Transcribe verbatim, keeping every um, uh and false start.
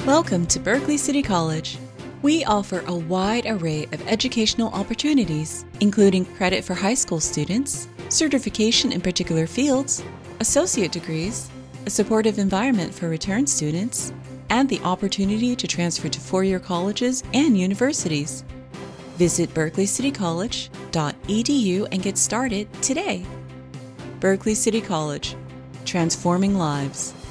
Welcome to Berkeley City College. We offer a wide array of educational opportunities, including credit for high school students, certification in particular fields, associate degrees, a supportive environment for return students, and the opportunity to transfer to four-year colleges and universities. Visit berkeley city college dot e d u and get started today. Berkeley City College, transforming lives.